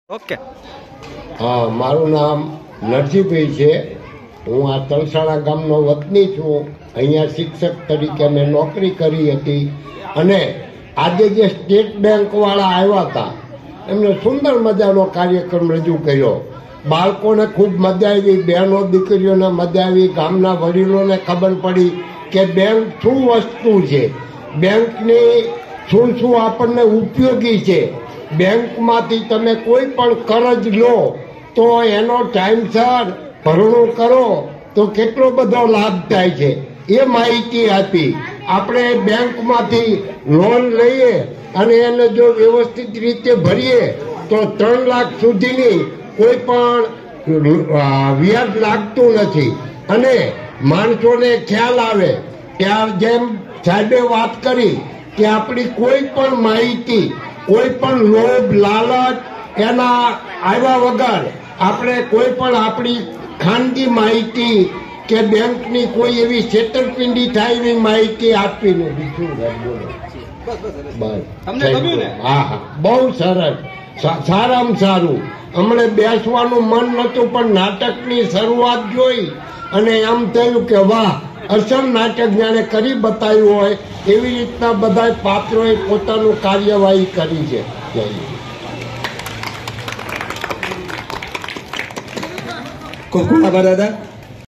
Okay. હા, મારું નામ નરસિંહભાઈ છે. હું આ તલસાણા ગામનો વતની છું. અહીંયા શિક્ષક તરીકે મેં નોકરી કરી હતી અને આજે જે સ્ટેટ બેંકવાળા આવ્યા હતા એમને સુંદર મજાનો કાર્યક્રમ રજૂ કર્યો. બાળકોને ખૂબ મજા આવી, બહેનો દીકરીઓને મજા આવી, ગામના વડીલોને ખબર પડી કે બેંક શું વસ્તુ છે, બેંકની શું શું આપણને ઉપયોગી છે. બેંકમાંથી તમે કોઈ પણ કરજ લો તો એનો ટાઈમસર ભરણું કરો તો કેટલો બધો લાભ થાય છે એ માહિતી આપી. આપણે બેંકમાંથી લોન લઈએ અને એને જો વ્યવસ્થિત રીતે ભરીએ તો 3 લાખ સુધીની કોઈ પણ વ્યાજ લાગતું નથી અને માણસોને ખ્યાલ આવે કે આ જેમ સાહેબે વાત કરી કે આપણી કોઈ પણ માહિતી, કોઈ પણ લોભ લાલચ એના આવ્યા વગર આપણે કોઈ પણ આપણી ખાનગી માહિતી કે બેંકની કોઈ એવી છેતરપિંડી થાય એવી માહિતી આપવી નથી. હા હા, બહુ સરસ, સારામાં સારું. હમણે બેસવાનું મન નતું પણ નાટકની શરૂઆત જોઈ અને એમ થયું કે વાહ, અસલ નાટક જાણે કરી બતાવ્યું હોય એવી રીતના બધા પાત્રોએ પોતાનું કાર્યવાહી કરી છે. ખૂબ ખૂબ આભાર દાદા.